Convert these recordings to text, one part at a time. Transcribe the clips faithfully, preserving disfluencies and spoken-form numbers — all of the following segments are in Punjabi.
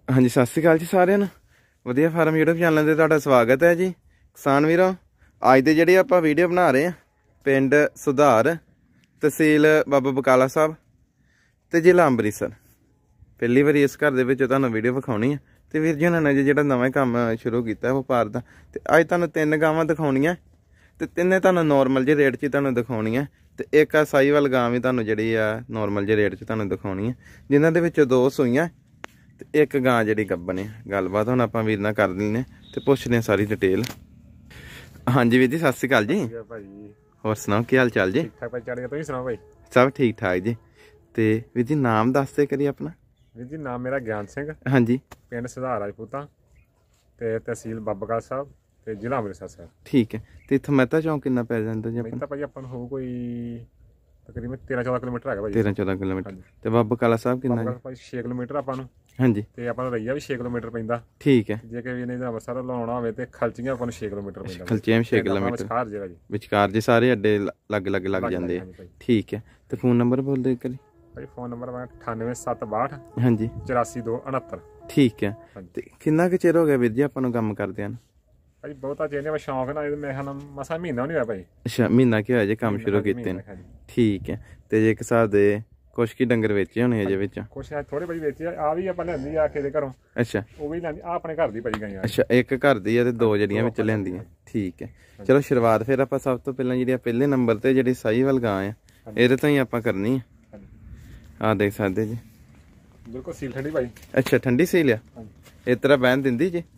ਹਾਂਜੀ ਸਤਿ ਸ਼੍ਰੀ ਅਕਾਲ ਜੀ ਸਾਰਿਆਂ ਨੂੰ। ਵਧੀਆ ਫਾਰਮ यूट्यूब चैनल ਤੇ ਤੁਹਾਡਾ ਸਵਾਗਤ ਹੈ ਜੀ। ਕਿਸਾਨ ਵੀਰੋ, ਅੱਜ ਦੇ ਜਿਹੜੀ ਆਪਾਂ ਵੀਡੀਓ ਬਣਾ ਰਹੇ ਆ ਪਿੰਡ ਸੁਧਾਰ, ਤਹਿਸੀਲ ਬਾਬਾ ਬਕਾਲਾ ਸਾਹਿਬ ਤੇ ਜ਼ਿਲ੍ਹਾ ਅੰਮ੍ਰਿਤਸਰ। ਪਹਿਲੀ ਵਾਰੀ ਇਸ ਘਰ ਦੇ ਵਿੱਚ ਤੁਹਾਨੂੰ ਵੀਡੀਓ ਵਿਖਾਉਣੀ ਹੈ ਤੇ ਵੀਰ ਜੀ ਉਹਨਾਂ ਨੇ ਜਿਹੜਾ ਨਵਾਂ ਕੰਮ ਸ਼ੁਰੂ ਕੀਤਾ ਵਪਾਰ ਦਾ, ਤੇ ਅੱਜ ਤੁਹਾਨੂੰ ਤਿੰਨ ਗਾਵਾਂ ਦਿਖਾਉਣੀਆਂ ਤੇ ਤਿੰਨੇ ਤੁਹਾਨੂੰ ਨੋਰਮਲ ਜਿਹੇ ਰੇਟ 'ਚ ਹੀ ਤੁਹਾਨੂੰ ਦਿਖਾਉਣੀ ਹੈ। ਤੇ ਇੱਕ ਆ ਸਾਈਵਾਲ ਗਾਂ ਵੀ ਤੁਹਾਨੂੰ ਜਿਹੜੀ ਆ ਨੋਰਮਲ ਜਿਹੇ ਰੇਟ 'ਚ ਤੁਹਾਨੂੰ ਦਿਖਾਉਣੀ ਹੈ, ਜਿਨ੍ਹਾਂ ਦੇ ਵਿੱਚ ਦੋ ਸੂਈਆਂ ਤੇ ਇੱਕ ਗਾਂ ਜਿਹੜੀ ਗੱਭਣ ਹੈ। ਗੱਲਬਾਤ ਹੁਣ ਆਪਾਂ ਵੀਰ ਨਾਲ ਕਰ ਲੈਂਦੇ ਤੇ ਪੁੱਛਦੇ ਸਾਰੀ ਡਿਟੇਲ। ਹਾਂਜੀ ਵੀਰ ਜੀ ਸਤਿ ਸ਼੍ਰੀ ਅਕਾਲ ਜੀ। ਹੋਰ ਸੁਣਾਓ ਕੀ ਹਾਲ ਚਾਲ ਜੀ? ਠੀਕ ਠਾਕ ਭਾਈ, ਚੜ੍ਹਦੀ ਤੁਸੀਂ ਸੁਣਾਓ ਭਾਈ? ਸਭ ਠੀਕ ਠਾਕ ਜੀ। ਤੇ ਵੀਰ ਜੀ ਨਾਮ ਦੱਸਦੇ ਕਰੀ ਆਪਣਾ। ਵੀਰ ਜੀ ਨਾਮ ਮੇਰਾ ਗਿਆਨ ਸਿੰਘ, ਹਾਂਜੀ, ਪਿੰਡ ਸੁਧਾਰ ਰਾਜਪੂਤਾਂ ਤੇ ਤਹਿਸੀਲ ਬਾਬਾ ਬਕਾਲਾ ਸਾਹਿਬ ਤੇ ਜ਼ਿਲ੍ਹਾ ਅੰਮ੍ਰਿਤਸਰ ਸਾਹਿਬ। ਠੀਕ ਹੈ। ਤੇ ਇੱਥੋਂ ਮਹਿਤਾ ਚੌਂਕ ਕਿੰਨਾ ਪੈ ਜਾਂਦਾ ਜੀ? ਮਹਿਤਾ ਭਾਈ ਆਪਾਂ ਨੂੰ ਹੋਊ ਕੋਈ ਤਕਰੀਬਨ ਤੇਰਾਂ ਚੌਦਾਂ ਕਿਲੋਮੀਟਰ ਹੈਗਾ ਭਾਈ। ਤੇਰਾਂ ਚੌਦਾਂ ਕਿਲੋਮੀਟਰ। ਤੇ ਬਾਬਾ ਬਕਾਲਾ ਸਾਹਿਬ ਕਿੰਨਾ ਭਾਈ? ਛੇ ਕਿਲੋਮੀਟਰ ਆਪਾਂ ਨੂੰ। ਹਾਂਜੀ। ਤੇ ਆਪਾਂ ਨੂੰ ਰਈਆ ਵੀ ਛੇ ਕਿਲੋਮੀਟਰ ਪੈਂਦਾ। ਠੀਕ ਹੈ। ਜੇ ਕਿ ਇਹਨੇ ਅੰਮ੍ਰਿਤਸਰ ਲਾਉਣਾ ਹੋਵੇ ਤੇ ਖਲਚੀਆਂ ਆਪਾਂ ਨੂੰ ਛੇ ਕਿਲੋਮੀਟਰ ਪੈਂਦਾ। ਖਲਚੀਆਂ ਛੇ ਕਿਲੋਮੀਟਰ ਵਿਚਕਾਰ ਜਗ੍ਹਾ ਜੀ, ਵਿਚਕਾਰ ਜੀ ਸਾਰੇ ਅੱਡੇ ਲੱਗ ਲੱਗ ਲੱਗ ਜਾਂਦੇ ਆ। ਠੀਕ ਹੈ। ਤੇ ਫੋਨ ਨੰਬਰ ਬੋਲ ਦੇ ਕਰੀ ਭਾਈ। ਫੋਨ ਨੰਬਰ ਮੈਂ ਅਠਾਨਵੇਂ ਸੱਤ ਬਾਹਠ ਹਾਂਜੀ ਚੁਰਾਸੀ ਦੋ ਉਣਹੱਤਰ। ਠੀਕ ਹੈ। ਤੇ ਕਿੰਨਾ ਕੁ ਚਿਰ ਹੋ ਗਿਆ ਵੀਰ ਜੀ ਆਪਾਂ ਨੂੰ ਕੰਮ ਕਰਦਿਆਂ ਨੂੰ? ਭਾਈ ਬਹੁਤਾ ਚੇਂਜ ਮੈਂ ਸ਼ੌਂਕ ਨਾਲ ਮੈਂ ਹਾਂ ਮਸਾ ਮਹੀਨਾ ਨਹੀਂ ਹੋਇਆ ਭਾਈ। ਅੱਛਾ, ਮਹੀਨਾ ਕੀ ਹੋਇਆ ਜੇ ਕੰਮ ਸ਼ੁਰੂ ਕੀਤੇ ਨੇ? ਠੀਕ ਹੈ। ਤੇ ਜੇ ਇੱਕ ਹਿਸਾਬ ਦੇ ਕੁਛ ਕੀ ਡੰਗਰ ਵੇਚੇ ਹੋਣੇ ਅਜੇ ਵਿੱਚ? ਕੁਛ ਥੋੜੇ ਬੜੀ ਵੇਚੇ ਆ, ਵੀ ਆਪਾਂ ਲੈਂਦੀ ਆ ਕਿਸੇ ਦੇ ਘਰੋਂ। ਅੱਛਾ, ਉਹ ਵੀ ਲੈਂਦੀ ਆ ਆਪਣੇ ਘਰ ਦੀ ਭਾਈ ਗਾਈਆਂ। ਅੱਛਾ, ਇੱਕ ਘਰ ਦੀ ਆ ਤੇ ਦੋ ਜਿਹੜੀਆਂ ਵਿੱਚ ਲੈਂਦੀਆਂ। ਠੀਕ ਹੈ। ਚਲੋ ਸ਼ੁਰੂਆਤ ਫਿਰ ਆਪਾਂ ਸਭ ਤੋਂ ਪਹਿਲਾਂ ਜਿਹੜੀ ਪਹਿਲੇ ਨੰਬਰ ਤੇ ਜਿਹੜੀ ਸਾਹੀਵਾਲ ਗਾਂ ਆ ਇਹਦੇ ਤੋਂ ਹੀ ਆਪਾਂ ਕਰਨੀ ਆ। ਆ ਦੇਖ ਸਕਦੇ ਜੀ, ਬਿਲਕੁਲ ਸੀਲ ਠੰਡੀ ਭਾਈ। ਅੱਛਾ, ਠੰਡੀ ਸੀਲ ਆ। ਇਸ ਤਰ੍ਹਾਂ ਬਹਿਣ ਦਿੰਦੀ ਜੀ?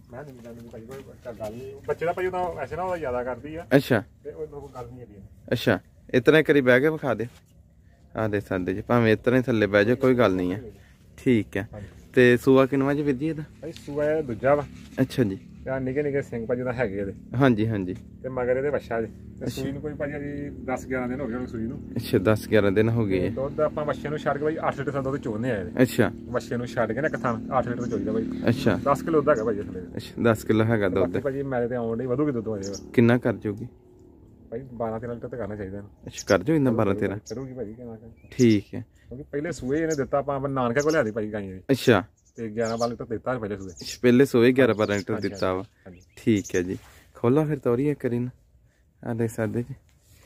ਬੱਚੇ ਦਾ ਭਾਈ ਉਹਦਾ ਐਸੇ ਨਾ ਉਹਦਾ ਜ਼ਿਆਦਾ ਕਰਦੀ ਆ। ਅੱਛਾ, ਤੇ ਉਹ ਗੱਲ ਨਹੀਂ ਹੈਗੀ। ਅੱਛਾ, ਇਸ ਤਰ੍ਹਾਂ ਕਰੀ ਬਹਿ ਕੇ ਵਿਖਾ ਦੇ। ਆ ਦੇਖ ਸਕਦੇ ਜੀ, ਭਾਵੇਂ ਇਸ ਤਰ੍ਹਾਂ ਹੀ ਥੱਲੇ ਬਹਿ ਜਾ ਕੋਈ ਗੱਲ ਨਹੀਂ ਹੈ। ਠੀਕ ਹੈ। ਤੇ ਸੂਆ ਕਿੰਨਵਾਂ ਜੀ ਵੀਰ ਜੀ ਇਹਦਾ? ਭਾਈ ਸੂਆ ਦੂਜਾ ਵਾ। ਅੱਛਾ ਜੀ। ਤੇ ਨਿੱਕੇ ਨਿੱਕੇ ਸਿੰਘ ਭਾਜੀ ਦਾ ਹੈਗੇ ਇਹਦੇ। ਹਾਂਜੀ ਹਾਂਜੀ। ਤੇ ਮਗਰ ਇਹਦੇ ਵੱਛਾ ਜੀ। ਤੇ ਸੂਈ ਨੂੰ ਕੋਈ ਭਾਜੀ ਜੀ ਦਸ ਗਿਆਰਾਂ ਦਿਨ ਹੋ ਗਏ ਸੂਈ ਨੂੰ। ਅੱਛਾ, ਦਸ ਗਿਆਰਾਂ ਦਿਨ ਹੋ ਗਏ। ਦੁੱਧ ਆਪਾਂ ਵੱਛੇ ਨੂੰ ਛੱਡ ਕੇ ਭਾਈ ਅੱਠ ਲੀਟਰ ਦੁੱਧ ਚੋਣੇ ਆ ਇਹਦੇ। ਅੱਛਾ, ਵੱਛੇ ਨੂੰ ਛੱਡ ਕੇ ਨਾ ਇੱਕ ਥਾਂ ਅੱਠ ਲੀਟਰ ਚੋਈਦਾ ਭਾਈ। ਅੱਛਾ, ਦਸ ਕਿਲੋ ਦੁੱਧ ਹੈਗਾ ਭਾਈ ਥੱਲੇ। ਅੱਛਾ, ਦਸ ਕਿਲੋ ਹੈਗਾ ਦੁੱਧ ਭਾਜੀ। ਮੇਰੇ ਤੇ ਆਉਣ ਡਈ ਵਧੂਗੀ ਦੁੱਧ ਹੋ ਜਾਏਗਾ। ਕਿੰਨਾ ਕਰ ਜੂਗੀ ਭਾਈ? ਬਾਰਾਂ ਤੇਰਾਂ ਲੀਟਰ ਤੇ ਕਰਨਾ ਚਾਹੀਦਾ। ਅੱਛਾ, ਕਰ ਜੋ ਇੰਨਾ ਬਾਰਾਂ ਤੇਰਾਂ ਕਰੂਗੀ ਭਾਜੀ। ਕਿੰਨਾ? ਠੀਕ ਹੈ। ਕਿਉਂਕਿ ਪਹਿਲੇ ਸੂਏ ਇਹਨੇ ਦਿੱਤਾ ਆਪਾਂ ਨਾਨਕੇ ਕੋਲ ਲਿਆਦੀ ਭਾਈ ਗਾਈਆਂ ਦੀ। ਅੱਛਾ। ਤੇ ਗਿਆਰਾਂ ਬਾਰਾਂ ਲੀਟਰ ਦਿੱਤਾ ਪਹਿਲੇ ਸੂਏ। ਪਹਿਲੇ ਸੂਏ ਗਿਆਰਾਂ ਬਾਰਾਂ ਲੀਟਰ ਦਿੱਤਾ ਵਾ। ਠੀਕ ਹੈ ਜੀ। ਖੋਲੋ ਫਿਰ ਤੋਰੀਏ ਕਰੀ ਨਾ। ਆ ਦੇਖ ਸਕਦੇ ਜੀ,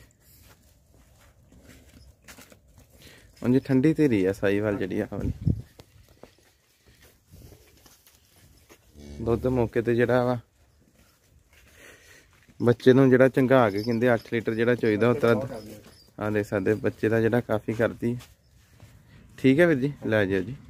ਉਂਝ ਠੰਡੀ ਧੀਰੀ ਆ ਸਾਹੀਵਾਲ ਜਿਹੜੀ ਆ ਵਾਲੀ। ਦੁੱਧ ਮੌਕੇ ਤੇ ਜਿਹੜਾ ਵਾ ਬੱਚੇ ਨੂੰ ਜਿਹੜਾ ਚੰਗਾ ਕੇ ਕਹਿੰਦੇ ਅੱਠ ਲੀਟਰ ਜਿਹੜਾ ਚੋਈਦਾ ਉਹ ਤਰ੍ਹਾਂ। ਆ ਦੇਖ ਸਕਦੇ ਬੱਚੇ ਦਾ ਜਿਹੜਾ ਕਾਫੀ ਕਰਦੀ। ਠੀਕ ਹੈ ਵੀਰ ਜੀ, ਲੈ ਜਾਓ ਜੀ।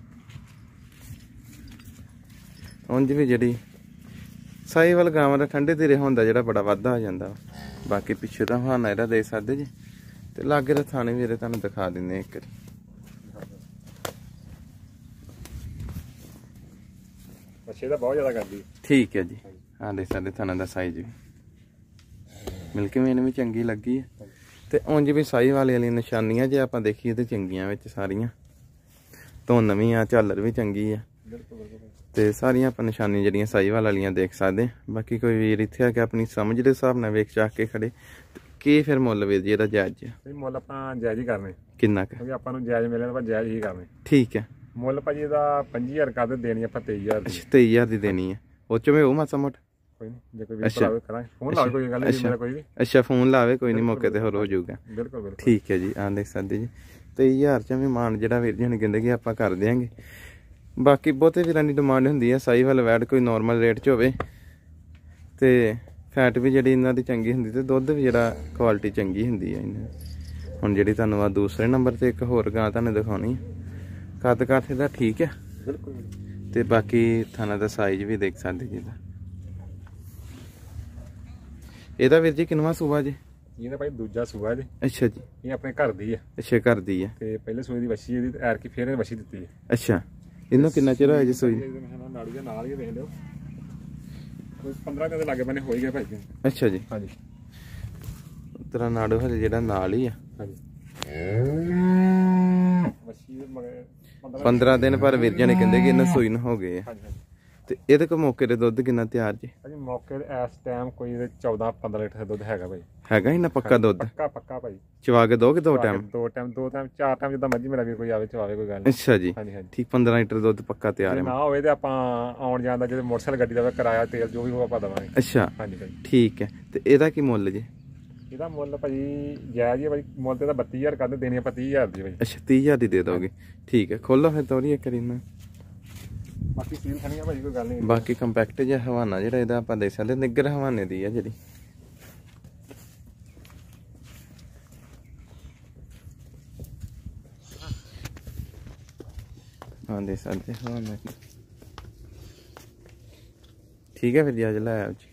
ਉਂਝ ਵੀ ਜਿਹੜੀ ਸਾਹੀਵਾਲ ਗਾਵਾਂ ਦਾ ਠੰਡੇ ਧੀਰੇ ਹੁੰਦਾ ਜਿਹੜਾ ਬੜਾ ਵਾਧਾ ਹੋ ਜਾਂਦਾ। ਬਾਕੀ ਪਿੱਛੇ ਤਾਂ ਹਾਨਾ ਇਹਦਾ ਦੇਖ ਸਕਦੇ ਜੀ, ਤੇ ਲਾਗੇ ਦਾ ਥਾਣੇ ਵੀਰੇ ਤੁਹਾਨੂੰ ਦਿਖਾ ਦਿੰਦੇ ਇੱਕ ਵਾਰੀ। ਬੱਚੇ ਦਾ ਬਹੁਤ ਜ਼ਿਆਦਾ ਕਰਦੀ। ਠੀਕ ਹੈ ਜੀ। ਹਾਂ ਦੇਖ ਸਕਦੇ ਥਾਣਾ ਦਾ ਸਾਈਜ਼ ਵੀ ਮਿਲਕੀ ਮੇਨ ਵੀ ਚੰਗੀ ਲੱਗੀ ਹੈ। ਤੇ ਉਂਝ ਵੀ ਸਾਹੀਵਾਲ ਵਾਲੀਆਂ ਨਿਸ਼ਾਨੀਆਂ ਜੇ ਆਪਾਂ ਦੇਖੀਏ ਤੇ ਚੰਗੀਆਂ ਵਿੱਚ ਸਾਰੀਆਂ। ਧੁੰਨ ਵੀ ਆ, ਝਾਲਰ ਵੀ ਚੰਗੀ ਆ, ਤੇ ਸਾਰੀਆਂ ਆਪਾਂ ਨਿਸ਼ਾਨੀਆਂ ਜਿਹੜੀਆਂ ਸਾਹੀਵਾਲ ਵਾਲੀਆਂ ਦੇਖ ਸਕਦੇ। ਬਾਕੀ ਕੋਈ ਵੀਰ ਇੱਥੇ ਆ ਕੇ ਆਪਣੀ ਸਮਝ ਦੇ ਹਿਸਾਬ ਨਾਲ ਵੇਖ ਚਾਹ ਕੇ ਖੜੇ। ਕੀ ਫਿਰ ਮੁੱਲ ਵੀਰ ਜੀ ਇਹਦਾ ਜਾਇਜ਼? ਮੁੱਲ ਆਪਾਂ ਜਾਇਜ਼ ਹੀ ਕਰਨੇ। ਕਿੰਨਾ ਕੁ? ਕਿਉਂਕਿ ਆਪਾਂ ਨੂੰ ਜਾਇਜ਼ ਮਿਲੇ ਤਾਂ ਜਾਇਜ਼ ਹੀ ਕਰਨੇ। ਠੀਕ ਹੈ। ਮੁੱਲ ਭਾਜੀ ਇਹਦਾ ਪੰਜੀ ਹਜ਼ਾਰ ਕਰ ਦੇ, ਦੇਣੀ ਆਪਾਂ ਤੇਈ ਹਜ਼ਾਰ ਦੀ। ਤੇਈ ਹਜ਼ਾਰ ਦੀ ਦੇਣੀ ਹੈ। ਉਹ ਚੋਂ ਉਹ ਮਾਸਾ ਮੋਟ ਕੋਈ ਨਹੀਂ, ਜੇ ਕੋਈ ਵੀਰ ਕਰਾਂਗੇ ਫੋਨ ਲਾਵੇ ਕੋਈ ਗੱਲ ਨਹੀਂ ਮੇਰਾ ਕੋਈ ਵੀ। ਅੱਛਾ, ਫੋਨ ਲਾਵੇ ਕੋਈ ਨਹੀਂ, ਮੌਕੇ ਤੇ ਹੋਰ ਹੋ ਜਾਊਗਾ। ਬਿਲਕੁਲ ਬਿਲਕੁਲ। ਠੀਕ ਹੈ ਜੀ। ਆ ਦੇਖ ਸਕਦੇ ਜੀ, ਤੇਈ ਹਜ਼ਾਰ ਚ ਵੀ ਮਾਨ ਜਿਹੜਾ ਵੀਰ ਜੀ ਹੁਣ ਕਹਿੰਦੇ ਕਿ ਆਪਾਂ ਕਰ ਦਿਆਂਗੇ। ਬਾਕੀ ਬਹੁਤੇ ਵੀਰਾਂ ਦੀ ਡਿਮਾਂਡ ਹੁੰਦੀ ਹੈ ਸਾਹੀਵਾਲ ਵੈਡ ਕੋਈ ਨੋਰਮਲ ਰੇਟ 'ਚ ਹੋਵੇ, ਤੇ ਫੈਟ ਵੀ ਜਿਹੜੀ ਇਹਨਾਂ ਦੀ ਚੰਗੀ ਹੁੰਦੀ, ਤੇ ਦੁੱਧ ਵੀ ਜਿਹੜਾ ਕੁਆਲਿਟੀ ਚੰਗੀ ਹੁੰਦੀ ਹੈ ਇਹਨਾਂ ਦੀ। ਹੁਣ ਜਿਹੜੀ ਤੁਹਾਨੂੰ ਆ ਦੂਸਰੇ ਨੰਬਰ ਤੇ ਇੱਕ ਹੋਰ ਗਾਂ ਤੁਹਾਨੂੰ ਦਿਖਾਉਣੀ, ਕੱਦ ਕਾਠ ਇਹਦਾ ਠੀਕ ਹੈ। ਬਿਲਕੁਲ। ਤੇ ਬਾਕੀ ਥਾਣਾ ਦਾ ਸਾਈਜ਼ ਵੀ ਦੇਖ ਸਕਦੇ ਜੀ। ਇਹਦਾ ਇਹਦਾ ਵੀਰ ਜੀ ਕਿੰਨਵਾਂ ਸੂਆ ਜੀ? ਇਹਦਾ ਭਾਈ ਦੂਜਾ ਸੂਆ ਜੀ। ਅੱਛਾ ਜੀ। ਇਹ ਆਪਣੇ ਘਰ ਦੀ ਹੈ। ਅੱਛਾ, ਘਰ ਦੀ ਹੈ। ਤੇ ਪਹਿਲੇ ਸੂਏ ਦੀ ਵੱਛੀ ਇਹਦੀ ਐਰ ਕੀ ਫੇਰ ਵੱਛੀ ਦਿੱਤੀ ਹੈ। ਅੱਛਾ, ਇਹਨੂੰ ਕਿੰਨਾ ਚਿਰ ਹੋਇਆ ਜੀ ਸੂਈ? ਨਾੜੀ ਦੇ ਨਾਲ ਹੀ ਵੇਖ ਲਿਓ, ਕੋਈ ਪੰਦਰਾਂ ਦਿਨ ਦੇ ਲਾਗੇ ਬੰਨੇ ਹੋ ਹੀ ਗਏ ਭਾਈ। ਅੱਛਾ ਜੀ। ਹਾਂਜੀ। ਤੇਰਾ ਨਾੜੂ ਹਜੇ ਜਿਹੜਾ ਨਾਲ ਹੀ ਆ। ਹਾਂਜੀ। ਪੰਦਰਾਂ ਦਿਨ ਪਰ ਵੀਰ ਜੀ ਨੇ ਕਹਿੰਦੇ ਕਿ ਇਹਨਾਂ ਸੂਈ ਨੂੰ ਹੋ ਗਏ ਆ। ਤੇ ਇਹਦੇ ਕੋ ਮੌਕੇ ਤੇ ਦੁੱਧ ਕਿੰਨਾ ਤਿਆਰ ਜੀ? ਭਾਜੀ ਮੌਕੇ ਤੇ ਇਸ ਟਾਈਮ ਕੋਈ ਚੌਦਾਂ ਪੰਦਰਾਂ ਲੀਟਰ ਦੁੱਧ ਹੈਗਾ ਭਾਈ। ਹੈਗਾ ਹੀ ਨਾ ਪੱਕਾ ਦੁੱਧ? ਪੱਕਾ ਪੱਕਾ ਭਾਈ। ਚਵਾ ਕੇ ਦੋਗੇ ਦੋ ਟਾਈਮ? ਦੋ ਟਾਈਮ ਦੋ ਟਾਈਮ ਚਾਰ ਟਾਈਮ ਜਿੱਦਾਂ ਮਰਜ਼ੀ ਮੇਰਾ ਵੀਰ ਕੋਈ ਆਵੇ ਚਵਾਵੇ, ਕੋਈ ਗੱਲ ਨਹੀਂ। ਅੱਛਾ ਜੀ ਠੀਕ। ਪੰਦਰਾਂ ਲੀਟਰ ਦੁੱਧ ਪੱਕਾ ਤਿਆਰ ਹੈ। ਨਾ ਹੋਵੇ ਤੇ ਆਪਾਂ ਆਉਣ ਜਾਣ ਦਾ ਜਿਹੜੇ ਮੋਟਰਸਾਈਕਲ ਗੱਡੀ ਦਾ ਕਿਰਾਇਆ ਤੇਲ ਜੋ ਵੀ ਉਹ ਆਪਾਂ ਦਵਾਂਗੇ। ਅੱਛਾ ਹਾਂਜੀ ਭਾਈ ਠੀਕ ਹੈ। ਤੇ ਇਹਦਾ ਕੀ ਮੁੱਲ ਜੀ? ਇਹਦਾ ਮੁੱਲ ਭਾਜੀ ਜਾਇਜ਼ ਹੀ ਹੈ ਭਾਈ। ਮੁੱਲ ਤੇ ਤਾਂ ਬੱਤੀ ਹਜ਼ਾਰ ਕਰਦੇ, ਦੇਣੀ ਆਪਾਂ ਤੀਹ ਹਜ਼ਾਰ ਦੀ ਭਾਈ। ਅੱਛਾ ਤੀਹ ਹਜ਼ਾਰ ਦੀ ਦੇ ਦੋਗੇ ਠੀਕ ਹੈ। ਖੋਲੋ ਫਿਰ ਤੋਰੀਏ ਕਰੀਨਾ। ਬਾਕੀ ਸੀਲ ਖਣੀ ਆ ਭਾਜੀ, ਕੋਈ ਗੱਲ ਨਹੀਂ। ਬਾਕੀ ਕੰਪੈਕਟ ਜਿਹਾ ਹਵਾਨਾ ਜਿਹੜਾ ਇਹਦਾ ਆਪਾਂ ਦੇਖ ਸਕਦੇ ਨਿੱਗਰ ਹਵਾਨੇ ਦੀ ਆ ਜਿਹੜੀ। ਹਾਂ ਦੇ ਸਕਦੇ ਹਵਾਨਾ ਠੀਕ ਹੈ। ਫਿਰ ਜੀ ਅੱਜ ਲਾਇਆ ਜੀ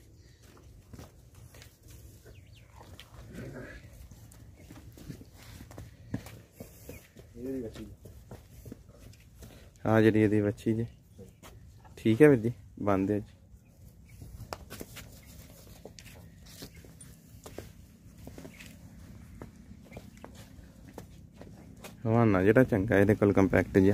ਹਾਂ ਜਿਹੜੀ ਇਹਦੀ ਬੱਚੀ ਜੀ ਠੀਕ ਹੈ ਵੀਰ ਜੀ ਬੰਦ ਹੈ ਜੀ। ਹਵਾਨਾ ਜਿਹੜਾ ਚੰਗਾ ਇਹਦੇ ਕੋਲ ਕੰਪੈਕਟ ਜਿਹਾ।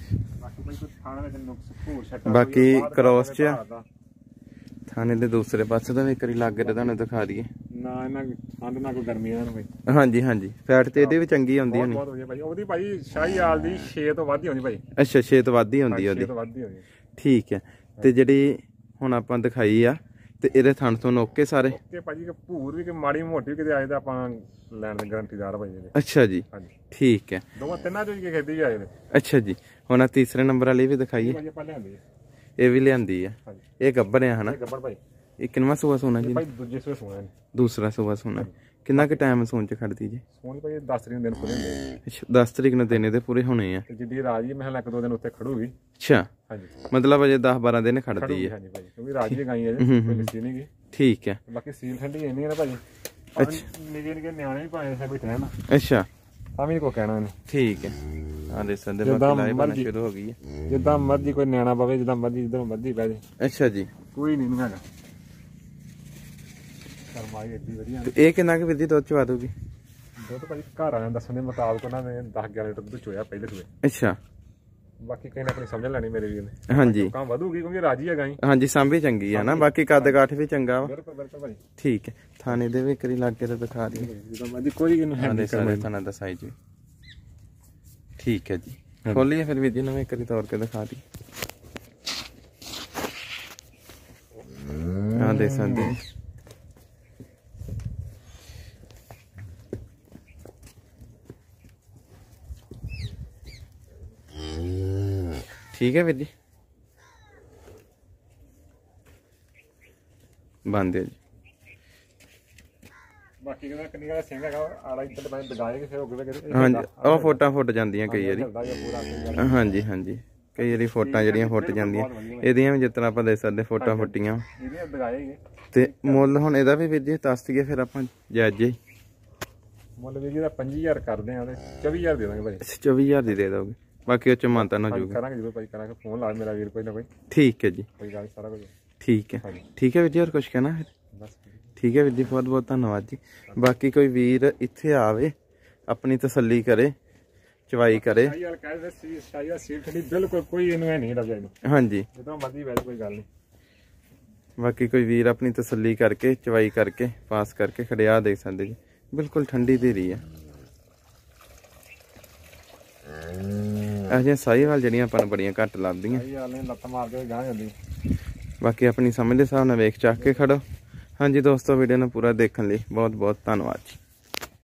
ਬਾਕੀ ਕ੍ਰੋਸ ਚ ਥਾਣੇ ਦੇ ਦੂਸਰੇ ਪਾਸੇ ਦਾ ਵੀ ਕਰੀ ਲੱਗ ਕੇ ਤੁਹਾਨੂੰ ਦਿਖਾ ਦਈਏ। ਨਾ ਇਹਨਾਂ ਠੰਡ ਨਾ ਕੋਈ ਗਰਮੀ ਇਹਨਾਂ ਨੂੰ ਭਾਈ। ਹਾਂਜੀ ਹਾਂਜੀ ਫੈਟ ਤੇ ਇਹਦੇ ਵੀ ਚੰਗੀ ਆਉਂਦੀ ਹੋਣੀ। ਬਹੁਤ ਵਧੀਆ ਭਾਈ। ਉਹਦੀ ਭਾਈ ਸ਼ਾਹੀਵਾਲ ਦੀ ਛੇ ਤੋਂ ਵੱਧ ਹੀ ਆਉਂਦੀ ਭਾਈ। ਅੱਛਾ ਛੇ ਤੋਂ ਵੱਧ ਹੀ ਆਉਂਦੀ ਉਹਦੀ? ਛੇ ਤੋਂ ਵੱਧ ਹੀ ਆਉਂਦੀ ਠੀਕ ਹੈ। ਤੇ ਜਿਹੜੀ ਹੁਣ ਆਪਾਂ ਦਿਖਾਈ ਆ ਤੇ ਇਹਦੇ ਥਣ ਤੋਂ ਨੋਕੇ ਸਾਰੇ ਓਕੇ ਭਾਜੀ। ਕਿ ਭੂਰ ਵੀ ਕਿ ਮਾੜੀ ਮੋਟੀ ਕਿਤੇ ਆਏ ਤਾਂ ਆਪਾਂ ਲੈਣ ਦੇ ਗਾਰੰਟੀਦਾਰ ਭਾਈ ਇਹਦੇ। ਅੱਛਾ ਜੀ ਠੀਕ ਹੈ। ਦੋਵਾਂ ਤਿੰਨਾਂ ਚੋਂ ਹੀ ਖੇਤੀ ਆਏ ਨੇ। ਅੱਛਾ ਜੀ ਹੁਣ ਤੀਸਰੇ ਨੰਬਰ ਵਾਲੀ ਵੀ ਦਿਖਾਈਏ। ਇਹ ਵੀ ਲਿਆਂਦੀ ਆ। ਇਹ ਗੱਬਰ ਆ ਹਨਾ? ਗੱਬਰ ਭਾਈ। ਇਹ ਕਿੰਨਵਾਂ ਸੂਆ ਸੋਨਾ ਜੀ? ਭਾਈ ਦੂਜੇ ਸੂਏ ਸੋਨਾ ਹੈ। ਦੂਸਰਾ ਸੂਆ ਸੋਨਾ। ਕਿੰਨਾ ਕੁ ਟਾਈਮ ਸੋਨ ਚ ਖੜਦੀ ਜੀ? ਸੋਨੀ ਭਾਈ ਦਸ ਤਰੀਕ ਨੂੰ ਦਿਨ ਪੂਰੇ ਹੁੰਦੇ। ਅੱਛਾ ਦਸ ਤਰੀਕ ਨੂੰ ਦਿਨ ਇਹਦੇ ਪੂਰੇ ਹੋਣੇ ਆ। ਤੇ ਜਿੱਦੀ ਰਾਜੀ ਮੈਂ ਇੱਕ ਦੋ ਦਿਨ ਉੱਤੇ ਖੜੂਗੀ। ਅੱਛਾ ਹਾਂਜੀ ਮਤਲਬ ਅਜੇ ਦਸ ਬਾਰਾਂ ਦਿਨ ਖੜਦੀ ਹੈ। ਹਾਂਜੀ ਭਾਈ ਕਿਉਂਕਿ ਰਾਜੀ ਗਾਈ ਹੈ ਜੀ, ਕੋਈ ਲੱਸੀ ਨਹੀਂ ਗੀ। ਠੀਕ ਹੈ। ਬਾਕੀ ਸੀਲ ਠੰਡੀ ਇੰਨੀ ਹੈ ਨਾ ਭਾਜੀ। ਅੱਛਾ ਨਿੱਕੇ ਨਿੱਕੇ ਨਿਆਣੇ ਵੀ ਭਾਵੇਂ ਐਸਾ ਕੋਈ ਰਹਿਣ। ਅੱਛਾ ਤਾਂ ਵੀ ਨਹੀਂ ਕੋਈ ਕਹਿਣਾ ਇਹਨੇ। ਠੀਕ ਹੈ। ਹਾਂ ਦੇ ਸੰਦੇ ਬਾਕੀ ਲਾਈਵ ਬਣਾ ਸ਼ੁਰੂ ਹੋ ਗਈ ਹੈ। ਜਿੱਦਾਂ ਮਰਜ਼ੀ ਕੋਈ ਨਿਆਣਾ ਪਵੇ, ਜਿੱਦਾਂ ਮਰਜ਼ੀ ਜਿੱਦਾਂ ਮਰਜ਼ੀ ਬਹਿ ਜਾਏ। ਅੱਛਾ ਜੀ ਕੋਈ ਨਹੀਂ ਹੈਗਾ। ਕਰਮਾਈ ਏਡੀ ਵਧੀਆ। ਇਹ ਕਿੰਨਾ ਕੁ ਵਿਧੀ ਦੁੱਧ ਚਵਾ ਦੂਗੀ? ਦੁੱਧ ਭਾਜੀ ਘਰ ਆਇਆ ਦੱਸਣ ਦੇ ਮੁਤਾਬਕ ਉਹਨਾਂ ਨੇ ਦਸ ਗਿਆਰਾਂ ਲੀਟਰ ਦੁੱਧ ਚੋਇਆ ਪਹਿਲੇ ਸੂਏ। ਅੱਛਾ ਬਾਕੀ ਕਿਸੇ ਨੇ ਆਪਣੀ ਸਮਝ ਲੈਣੀ ਮੇਰੇ ਵੀਰ ਨੇ। ਹਾਂਜੀ ਕੰਮ ਵਧੂਗੀ ਕਿਉਂਕਿ ਰਾਜੀ ਹੈਗਾ ਹੀ। ਹਾਂਜੀ ਸਾਂਭੀ ਚੰਗੀ ਹੈ ਨਾ। ਬਾਕੀ ਕੱਦ ਕਾਠ ਵੀ ਚੰਗਾ ਵਾ। ਬਿਲਕੁਲ ਬਿਲਕੁਲ ਭਾਜੀ ਠੀਕ ਹੈ। ਥਾਣੇ ਦੇ ਵੀ ਕਰੀ ਲੱਗ ਕੇ ਤਾਂ ਦਿਖਾ ਦੀ। ਜਿੱਦਾਂ ਮਰਜ਼ੀ ਕੋਈ ਇਹਨੂੰ ਹੈ ਨਹੀਂ ਸਾਰੇ ਥਾਣਾ ਦਾ ਸਾਈਜ਼ ਵੀ ਠੀਕ ਹੈ ਜੀ। ਖੋਲੀਏ ਫਿਰ ਵੀਰ ਜੀ ਨਵੇਂ ਕਰੀ ਤੌਰ ਤੇ ਦਿਖਾ ਦੀ। ਹਾਂ ਦੇ ਸਕਦੇ ਠੀਕ ਹੈ ਵੀਰ ਜੀ ਬੰਦ ਹੈ ਜੀ। ਬਾਕੀ ਕਹਿੰਦਾ ਕਿੰਨੀ ਦਾ ਸਿੰਘ ਹੈਗਾ ਆਲਾ ਇੱਧਰ ਮੈਂ ਦਗਾਏ ਕਿ ਫਿਰ ਹੋ ਗਏ। ਹਾਂਜੀ ਉਹ ਫੋਟਾਂ ਫੁੱਟ ਜਾਂਦੀਆਂ ਕਈ ਵਾਰੀ। ਹਾਂਜੀ ਹਾਂਜੀ ਕਈ ਵਾਰੀ ਫੋਟਾਂ ਜਿਹੜੀਆਂ ਫੁੱਟ ਜਾਂਦੀਆਂ। ਇਹਦੀਆਂ ਵੀ ਜਿਸ ਤਰ੍ਹਾਂ ਆਪਾਂ ਦੇਖ ਸਕਦੇ ਫੋਟਾਂ ਫੁੱਟੀਆਂ। ਤੇ ਮੁੱਲ ਹੁਣ ਇਹਦਾ ਵੀ ਵੀਰ ਜੀ ਦੱਸ ਦਈਏ ਫਿਰ ਆਪਾਂ ਜਾਇਜ਼ ਜੀ। ਮੁੱਲ ਵੀਰ ਜੀ ਦਾ ਪੰਜੀ ਹਜ਼ਾਰ ਕਰਦੇ ਆ ਤੇ ਚੌਵੀ ਹਜ਼ਾਰ ਦੇ ਦਾਂਗੇ ਭਾਈ। ਚੌਵੀ ਹਜ਼ਾਰ ਦੀ ਦੇ ਦੋਗੇ? ਬਾਕੀ ਉਹ ਚ ਮਾਨਤਾ ਨਾ ਜੂਗਾ। ਕਰਾਂਗੇ ਜਰੂਰ ਭਾਈ ਕਰਾਂਗੇ। ਫੋਨ ਲਾ ਮੇਰਾ ਵੀਰ ਕੋਈ ਨਾ ਕੋਈ। ਠੀਕ ਹੈ ਜੀ ਕੋਈ ਗੱਲ ਸਾਰਾ ਕੁਝ ਠੀਕ ਹੈ। ਠੀਕ ਹੈ ਵੀਰ ਜੀ ਹੋਰ ਕੁਝ ਕਹਿਣਾ ਫਿਰ? ਬਸ ਠੀਕ ਹੈ ਵੀਰ ਜੀ ਬਹੁਤ ਬਹੁਤ ਧੰਨਵਾਦ ਜੀ। ਬਾਕੀ ਕੋਈ ਵੀਰ ਇੱਥੇ ਆਵੇ ਆਪਣੀ ਤਸੱਲੀ ਕਰੇ ਚਵਾਈ ਕਰੇ। ਬਿਲਕੁਲ ਕੋਈ ਇਹਨੂੰ ਨਹੀਂ ਲੱਗ ਜਾਏ। ਹਾਂਜੀ ਜਦੋਂ ਮਰਜ਼ੀ ਵੈਸੇ ਕੋਈ ਗੱਲ ਨਹੀਂ। ਬਾਕੀ ਕੋਈ ਵੀਰ ਆਪਣੀ ਤਸੱਲੀ ਕਰਕੇ ਚਵਾਈ ਕਰਕੇ ਪਾਸ ਕਰਕੇ ਖੜਿਆ ਦੇਖ ਸਕਦੇ ਜੀ। ਬਿਲਕੁਲ ਠੰਡੀ ਧੀਰੀ ਆ। ਇਹ ਜਿਹੀਆਂ ਸਾਹੀਵਾਲ ਜਿਹੜੀਆਂ ਆਪਾਂ ਨੂੰ ਬੜੀਆਂ ਘੱਟ ਲੱਭਦੀਆਂ। ਲੱਤ ਮਾਰਦੇ ਗਾਂ ਜਾਂਦੀ। ਬਾਕੀ ਆਪਣੀ ਸਮਝ ਦੇ ਹਿਸਾਬ ਨਾਲ ਵੇਖ ਚੱਕ ਕੇ ਖੜੋ। ਹਾਂਜੀ ਦੋਸਤੋ ਵੀਡੀਓ ਨੂੰ ਪੂਰਾ ਦੇਖਣ ਲਈ ਬਹੁਤ ਬਹੁਤ ਧੰਨਵਾਦ ਜੀ।